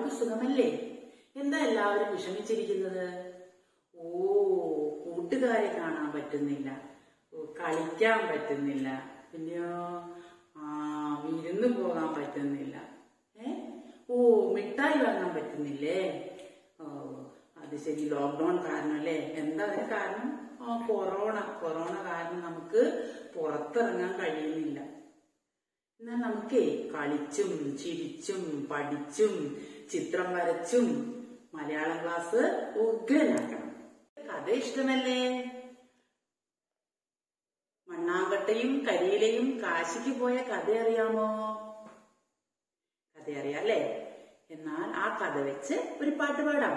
എല്ലാവർക്കും സുഖമല്ലേ? എന്താ എല്ലാവരും വിഷമിച്ചിരിക്കുന്നത്? ഓ, കൂട്ടുകാരെ കാണാൻ പറ്റുന്നില്ല, കളിക്കാൻ പറ്റുന്നില്ല, പിന്നെയോ വിരുന്ന് പോകാൻ പറ്റുന്നില്ല, ഓ മിഠായി വാങ്ങാൻ പറ്റുന്നില്ലേ? ഓ അത് ശരി, ലോക്ക്ഡൌൺ കാരണം അല്ലേ? എന്താ അതിന് കാരണം? കൊറോണ കാരണം നമുക്ക് പുറത്തിറങ്ങാൻ കഴിയുന്നില്ല. എന്നാൽ നമുക്കേ കളിച്ചും ചിരിച്ചും പഠിച്ചും ചിത്രം വരച്ചും മലയാളം ക്ലാസ് ഉഗ്രനാക്കണം. കഥ ഇഷ്ടമല്ലേ? മണ്ണാങ്കട്ടയും കരിയിലയും കാശിക്ക് പോയ കഥ അറിയാമോ? കഥ അറിയാം അല്ലേ? എന്നാൽ ആ കഥ വെച്ച് ഒരു പാട്ട് പാടാം.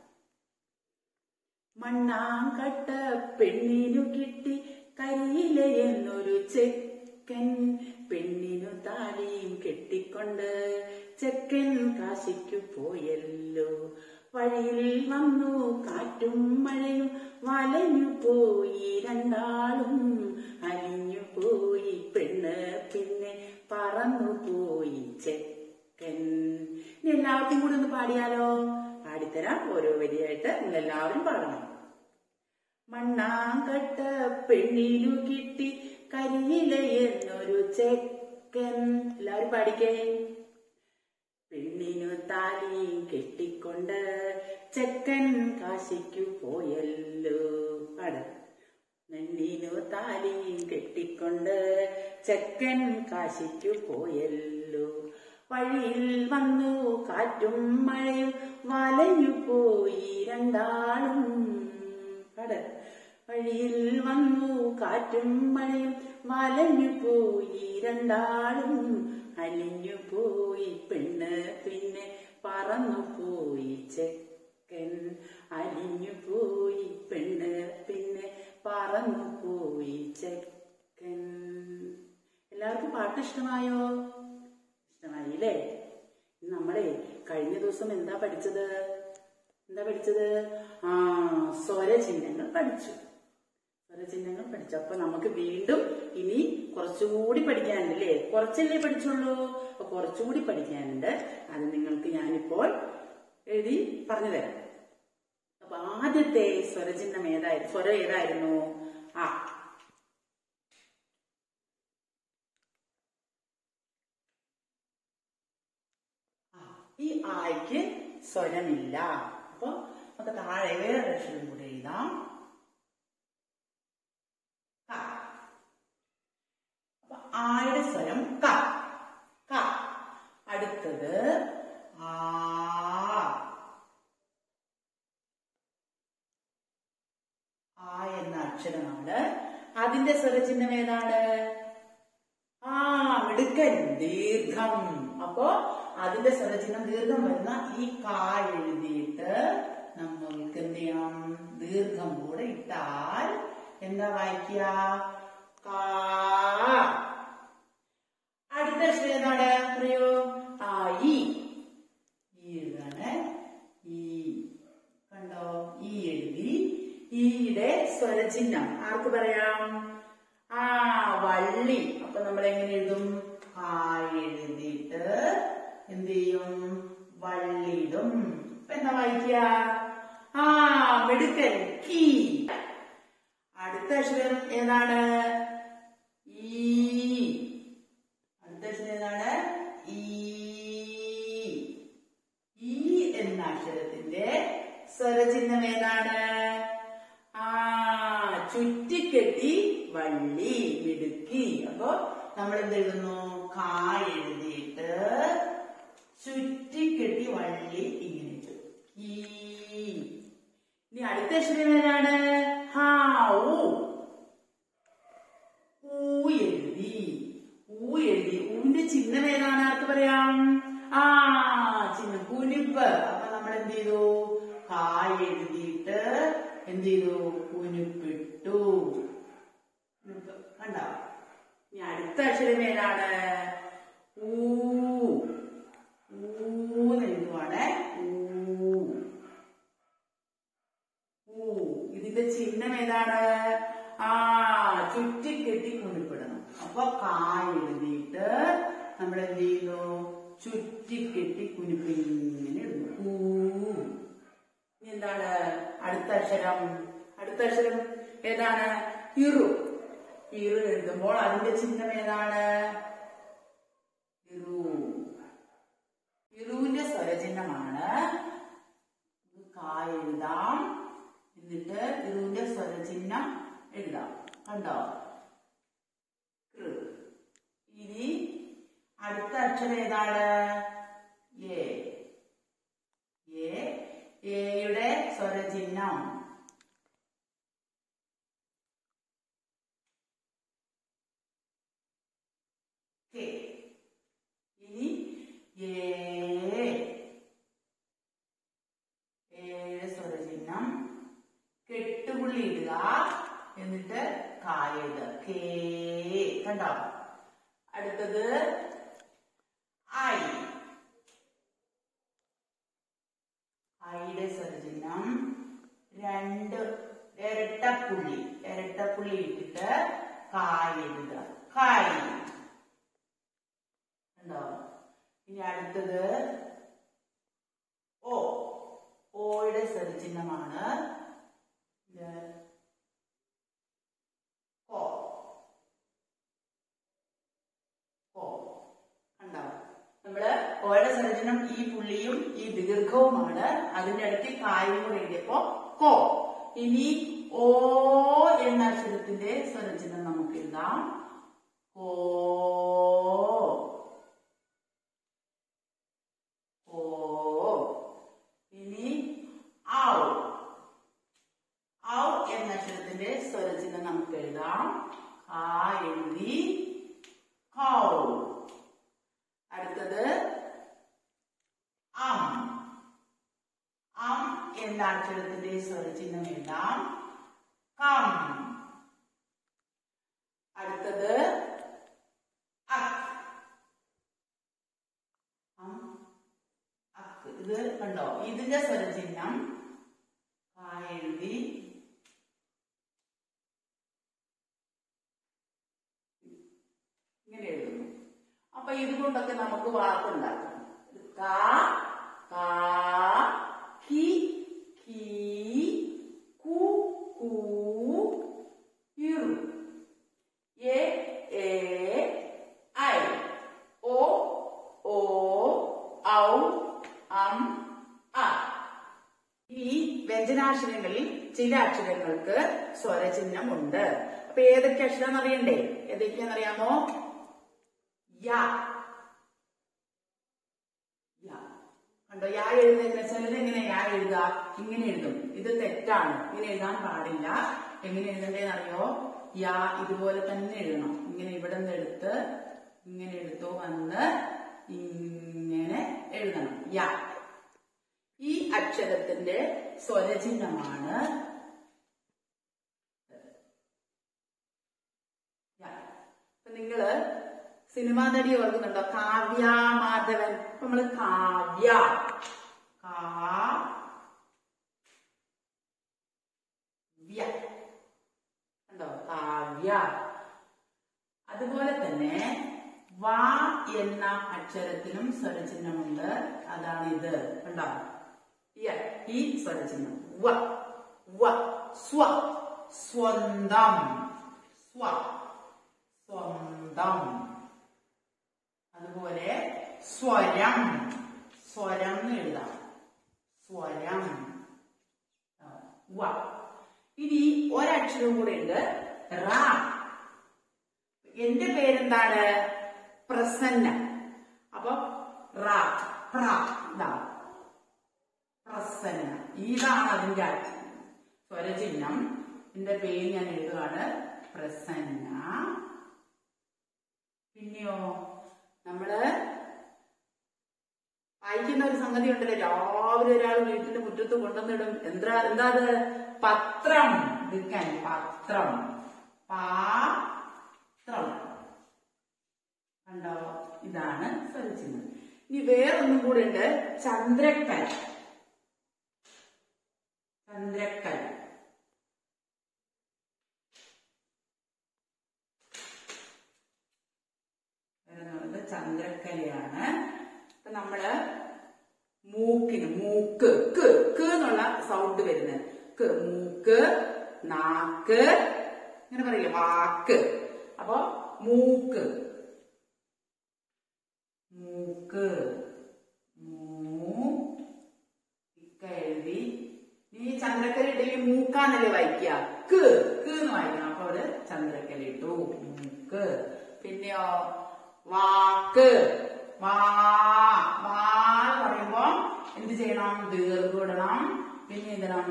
മണ്ണാങ്കട്ട പെണ്ണിനു കിട്ടി കരിയില എന്നൊരു ചെക്കൻ, പെണ്ണിനു താലിയും കെട്ടിക്കൊണ്ട് ചെക്കൻ കാശിക്കു പോയല്ലോ. വഴിയിൽ വന്നു കാറ്റും മഴയും വലഞ്ഞു പോയി രണ്ടാളും, അലിഞ്ഞു പോയി പെണ്ണ് പിന്നെ പറന്നു പോയി ചെക്കൻ. ഇനി എല്ലാവർക്കും കൂടി ഒന്ന് പാടിയാലോ? പാടിത്തരാം. ഓരോ വരിയായിട്ട് നിങ്ങളെല്ലാവരും പാടണം. മണ്ണാങ്കട്ട പെണ്ണിനു കിട്ടി കരിയില എന്നൊരു ചെക്കൻ. എല്ലാവരും പാടിക്കേ. പെണ്ണിനു താലിയും കെട്ടിക്കൊണ്ട് ചെക്കൻ കാശിക്കു പോയല്ലോ. പാട. പെണ്ണിനു താലിയും കെട്ടിക്കൊണ്ട് ചെക്കൻ കാശിക്കു പോയല്ലോ. വഴിയിൽ വന്നു കാറ്റും മഴയും വലഞ്ഞു പോയി രണ്ടാളും. പാട. വഴിയിൽ വന്നു കാറ്റും മഴയും വലഞ്ഞു പോയി രണ്ടാളും, അലിഞ്ഞു പോയി പെണ്ണ് പിന്നെ പറന്നു പോയി ചെക്കൻ, അലിഞ്ഞു പോയി പെണ്ണ് പിന്നെ പറന്നു പോയി ചെക്കൻ. എല്ലാവർക്കും പാട്ട് ഇഷ്ടമായോ? ഇഷ്ടമായില്ലേ? നമ്മളെ കഴിഞ്ഞ ദിവസം എന്താ പഠിച്ചത്? സ്വരചിഹ്നങ്ങൾ പഠിച്ചു. അപ്പൊ നമുക്ക് വീണ്ടും ഇനി കുറച്ചുകൂടി പഠിക്കാനുണ്ടല്ലേ? കുറച്ചല്ലേ പഠിച്ചുള്ളൂ, അപ്പൊ കുറച്ചുകൂടി പഠിക്കാനുണ്ട്. അത് നിങ്ങൾക്ക് ഞാനിപ്പോൾ എഴുതി പറഞ്ഞു തരാം. അപ്പൊ ആദ്യത്തെ സ്വരചിഹ്നം സ്വരം ഏതായിരുന്നു? ആ. ഈ ആയ്ക്ക് സ്വരമില്ല. അപ്പൊ നമുക്ക് താഴെ വേറെ അക്ഷരം കൂടെ എഴുതാം. അപ്പൊ ആയുടെ സ്വരം ക. അടുത്തത് ആ. എന്ന അക്ഷരമാണ്. അതിന്റെ സ്വരചിഹ്നം ഏതാണ്? മിടുക്കൻ, ദീർഘം. അപ്പോ അതിന്റെ സ്വരചിഹ്നം ദീർഘം വരുന്ന ഈ കാ എഴുതിയിട്ട് നമ്മൾക്ക് എന്ത് ചെയ്യണം? ദീർഘം കൂടെ ഇട്ടാൽ എന്താ വായിക്കുക? കാ. അടുത്ത അക്ഷരം ഏതാണ്? അറിയോ? ഈ എഴുതാണ്. ഈ കണ്ടോ? ഈ എഴുതി. ഈയുടെ സ്വരചിഹ്നം ആർക്ക് പറയാം? വള്ളി. അപ്പൊ നമ്മൾ എങ്ങനെ എഴുതും? എഴുതിയിട്ട് എന്ത് ചെയ്യും? വള്ളിടും. അപ്പൊ എന്താ വായിക്കുക? മിടുക്കൻ, കീ. അടുത്ത അക്ഷരം ഏതാണ്? അടുത്ത അക്ഷരം ഏതാണ്? ഈ എന്ന അക്ഷരത്തിന്റെ സ്വരചിഹ്നം ഏതാണ്? ചുറ്റിക്കെട്ടി വള്ളി, മിടുക്കി. അപ്പൊ നമ്മൾ എന്ത് എഴുതുന്നു? കാ എഴുതിയിട്ട് ചുറ്റിക്കെട്ടി വള്ളി ഇങ്ങനെ ഇട്ടു. ഇനി അടുത്ത അക്ഷരം ഏതാണ്? എഴുതി. ഊന്റെ ചിഹ്നം ഏതാണ്? ആർക്ക് പറയാം? ചിഹ്നം കുനിപ്പ്. അപ്പൊ നമ്മൾ എന്ത് ചെയ്തു? കാ എഴുതിയിട്ട് എന്ത് ചെയ്തു? കുനിപ്പിട്ടു. കണ്ടോ? ഇനി അടുത്ത അക്ഷരം ഏതാണ്? എഴുതുവാണ്. ഇതിന്റെ ചിഹ്നം ഏതാണ്? ചുറ്റിക്കെട്ടി കുനിപ്പിടണം. അപ്പൊ കാ എഴുതിയിട്ട് നമ്മൾ എന്ത് ചെയ്യുന്നു? ചുറ്റിക്കെട്ടി കുനിപ്പിങ്ങനെ ഇടുന്നു. കൂ. ഇനി എന്താണ് അടുത്ത അക്ഷരം? അടുത്ത അക്ഷരം ഏതാണ്? ഇറു. ഇറു എഴുതുമ്പോൾ അതിന്റെ ചിഹ്നം ഏതാണ്? ഇറു. ഇറുവിന്റെ സ്വരചിഹ്നമാണ്. കാ എഴുതാം, എന്നിട്ട് ഇറുവിന്റെ സ്വരചിഹ്നം എഴുതാം. കണ്ടോ? ഇനി അടുത്ത അക്ഷരം ഏതാണ്? എ. എയുടെ സ്വരചിഹ്നം കെ. ഇനി എയുടെ സ്വരചിഹ്നം കെട്ടുപുള്ളി ഇടുക, എന്നിട്ട് കായത് കേ. കണ്ടോ? അടുത്തത് ഐ. ഐയുടെ സ്വരചിഹ്നം രണ്ട് ഇരട്ടപ്പുള്ളി ഇട്ടിട്ട് കായെഴുതുക. കായ്. കണ്ടോ? ഇനി അടുത്തത് ഓ. ഓയുടെ സ്വരചിഹ്നമാണ് കോ. കണ്ടോ? നമ്മള് ഓയുടെ സ്വരചിഹ്നം ഈ പുള്ളിയും ഈ ദീർഘവുമാണ്. അതിന്റെ ഇടയ്ക്ക് കായും കൂടെ എഴുതിയപ്പോ കോ. ഇനി ഓ എന്ന അക്ഷരത്തിന്റെ സ്വരചിഹ്നം നമുക്ക് എഴുതാം. ഓ. ഇനി ഔ. ഔ എന്ന അക്ഷരത്തിന്റെ സ്വരചിഹ്നം നമുക്ക് എഴുതാം. ആ എഴുതി കൗ. അടുത്തത് അം. അം എന്ന അക്ഷരത്തിന്റെ സ്വരചിഹ്നം എഴുതാം. കം. അടുത്തത് അക്. അക്. ഇത് കണ്ടോ? ഇതിന്റെ സ്വരചിഹ്നം എഴുതി ഇങ്ങനെ എഴുതുന്നു. അപ്പൊ ഇതുകൊണ്ടൊക്കെ നമുക്ക് വാക്കുണ്ടാക്കാം. കാ, കാ, കി, കീ, കു, കൂ, ഇറു. എ, ഐ, ഓ, ഔ, അ. ഈ വ്യഞ്ജനാക്ഷരങ്ങളിൽ ചില അക്ഷരങ്ങൾക്ക് സ്വരചിഹ്നമുണ്ട്. അപ്പൊ ഏതൊക്കെ അക്ഷരം അറിയണ്ടേ? ഏതൊക്കെയാണെന്നറിയാമോ? യ. കണ്ടോ? യാ എഴുതുന്ന ചിലത് എങ്ങനെ യാ എഴുതുക? ഇങ്ങനെ എഴുതും. ഇത് തെറ്റാണ്. ഇങ്ങനെ എഴുതാൻ പാടില്ല. എങ്ങനെ എഴുതണ്ടേന്ന് അറിയോ? യാ ഇതുപോലെ തന്നെ എഴുതണം. ഇങ്ങനെ ഇവിടെ നിന്ന് എടുത്ത് ഇങ്ങനെ എടുത്തോ വന്ന് ഇങ്ങനെ എഴുതണം. യാ. ഈ അക്ഷരത്തിന്റെ സ്വരചിഹ്നമാണ് നിങ്ങള് സിനിമാ നടി ഓർക്കുന്നുണ്ടോ? കാവ്യ മാധവൻ. അപ്പൊ നമ്മള് കാവ്യ, കാവ്യ. കണ്ടോ? കാവ്യ. അതുപോലെ തന്നെ വ എന്ന അക്ഷരത്തിനും സ്വരചിഹ്നമുണ്ട്. അതാണ് ഇത്. കണ്ടോ? ഈ സ്വരചിഹ്നം വ. സ്വ. സ്വന്തം. സ്വന്തം. അതുപോലെ സ്വരം. സ്വരം എന്ന് എഴുതാം. സ്വരം. വ. ഇനി ഒരക്ഷരം കൂടെ ഉണ്ട്. റ. എന്റെ പേരെന്താണ്? പ്രസന്ന. അപ്പൊ റ. ഇതാണ് പ്രസന്ന. ഇതാണ് അതിന്റെ സ്വരചിഹ്നം. എന്റെ പേര് ഞാൻ എഴുതുകയാണ് പ്രസന്ന. പിന്നെയോ നമ്മള് വായിക്കുന്ന ഒരു സംഗതി ഉണ്ടല്ലോ, രാവിലെ ഒരാൾ വീട്ടിന്റെ മുറ്റത്ത് കൊണ്ടുവന്നിടും. എന്താ അത്? പത്രം വിൽക്കാൻ. പത്രം. പാത്രം. കണ്ടോ? ഇതാണ് സ്വരചിഹ്നം. ഇനി വേറൊന്നും കൂടെ ഉണ്ട്. ചന്ദ്രക്കൽ. ചന്ദ്രക്കൽ. ചന്ദ്രക്കലയാണ്. നമ്മള് മൂക്കിന് മൂക്ക് ക്ക് എന്നുള്ള സൗണ്ട് വരുന്നത് മൂക്ക്, നാക്ക്, ഇങ്ങനെ പറയില്ലേ വാക്ക്. അപ്പൊ മൂക്ക് മൂക്ക് ഇക്ക എഴുതി. ഈ ചന്ദ്രക്കല ഇട്ടെങ്കിൽ മൂക്കാന്നല്ലേ വായിക്കുക, ക്ക് എന്ന് വായിക്കണം. അപ്പൊ അവിടെ ചന്ദ്രക്കല ഇട്ടു മൂക്ക്. പിന്നെയോ വാക്ക് എന്ന് പറയുമ്പോ എന്ത് ചെയ്യണം? ദീർഘം ഇടണം. പിന്നെ എന്തിടണം?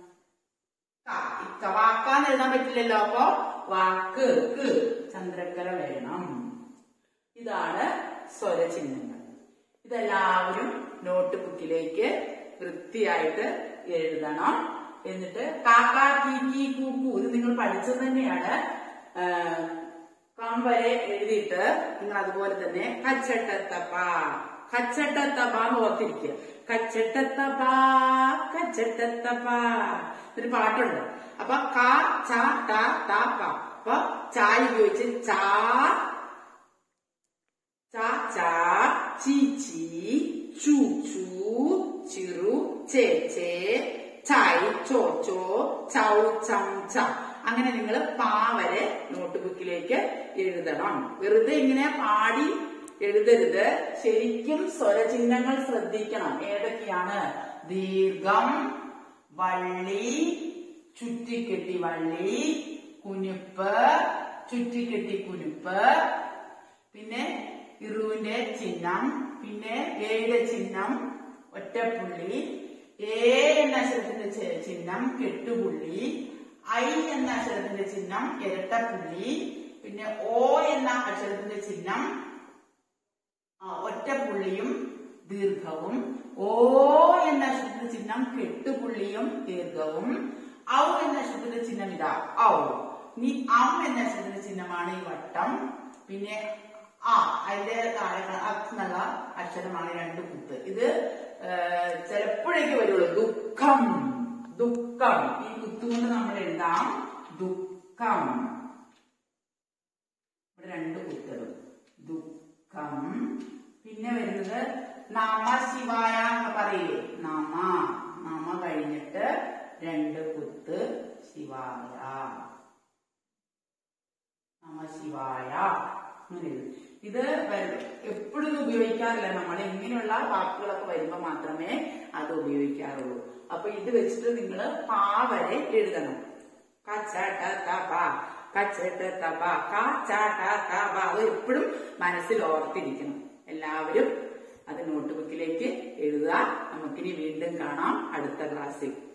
ഇക്ക വാക്കാന്ന് എഴുതാൻ പറ്റില്ലല്ലോ. അപ്പൊ വാക്ക് ചന്ദ്രക്കല വേണം. ഇതാണ് സ്വരചിഹ്നങ്ങൾ. ഇതെല്ലാവരും നോട്ട് ബുക്കിലേക്ക് വൃത്തിയായിട്ട് എഴുതണം. എന്നിട്ട് കാക്ക, കീക്കി, കൂക്കു ഇത് നിങ്ങൾ പഠിച്ചത് തന്നെയാണ്. കം വരെ എഴുതിയിട്ട് നിങ്ങൾ അതുപോലെ തന്നെ കച്ചട്ടത്തപ്പ എന്ന് ഓർത്തിരിക്കുക. കച്ചട്ടത്തപ്പ ഒരു പാട്ടുണ്ട്. അപ്പൊ ക ച ട ത പ. അപ്പൊ ചായ ഉപയോഗിച്ച് ചാ ചാ ചാ, ചീ ചീ, ചൂ ചൂ, ചിറു ചേ ചേ, ചായ് ചോ ചോ, ചൗ ചം ച. അങ്ങനെ നിങ്ങൾ പാ വരെ നോട്ട് ബുക്കിലേക്ക് എഴുതണം. വെറുതെ ഇങ്ങനെ പാടി എഴുതരുത്. ശരിക്കും സ്വരചിഹ്നങ്ങൾ ശ്രദ്ധിക്കണം. ഏതൊക്കെയാണ്? ദീർഘം, വള്ളി, ചുറ്റിക്കെട്ടി വള്ളി, കുനിപ്പ്, ചുറ്റിക്കെട്ടി കുനിപ്പ്, പിന്നെ ഇറുവിന്റെ ചിഹ്നം, പിന്നെ ഏയുടെ ചിഹ്നം ഒറ്റപ്പുള്ളി, എ എന്ന അക്ഷരത്തിന്റെ ചിഹ്നം കെട്ടുപുള്ളി, ഐ എന്ന അക്ഷരത്തിന്റെ ചിഹ്നം ഇരട്ടപ്പുള്ളി, പിന്നെ ഓ എന്ന അക്ഷരത്തിന്റെ ചിഹ്നം ഒറ്റപ്പുള്ളിയും ദീർഘവും, ഓ എന്ന അക്ഷരത്തിന്റെ ചിഹ്നം കെട്ടുപുള്ളിയും ദീർഘവും, ഔ എന്ന അക്ഷരത്തിന്റെ ചിഹ്നം ഇതാ ഔ. ഇനി അം എന്ന അക്ഷരത്തിന്റെ ചിഹ്നമാണ് ഈ വട്ടം. പിന്നെ അതിന്റെ താഴെ എന്നുള്ള അക്ഷരമാണ് രണ്ട് കുത്ത്. ഇത് ചിലപ്പോഴേക്ക് വരുള്ളൂ. ദുഃഖം ഈ കുത്തുകൊണ്ട് നമ്മൾ എഴുതാം ദുഃഖം. ഇവിടെ രണ്ട് കുത്തുകൾ ദുഃഖം. പിന്നെ വരുന്നത് നമ ശിവായ എന്ന് പറയില്ലേ, നമ കഴിഞ്ഞിട്ട് രണ്ട് കുത്ത് ശിവായ, നമ ശിവായ. ഇത് എപ്പോഴും ഉപയോഗിക്കാറില്ല. നമ്മൾ ഇങ്ങനെയുള്ള വാക്കുകളൊക്കെ വരുമ്പോ മാത്രമേ അത് ഉപയോഗിക്കാറുള്ളൂ. അപ്പൊ ഇത് വെച്ചിട്ട് നിങ്ങൾ പാ വരെ എഴുതണം. അത് എപ്പോഴും മനസ്സിൽ ഓർത്തിരിക്കണം. എല്ലാവരും അത് നോട്ട് ബുക്കിലേക്ക് എഴുതുക. നമുക്കിനി വീണ്ടും കാണാം അടുത്ത ക്ലാസ്സിൽ.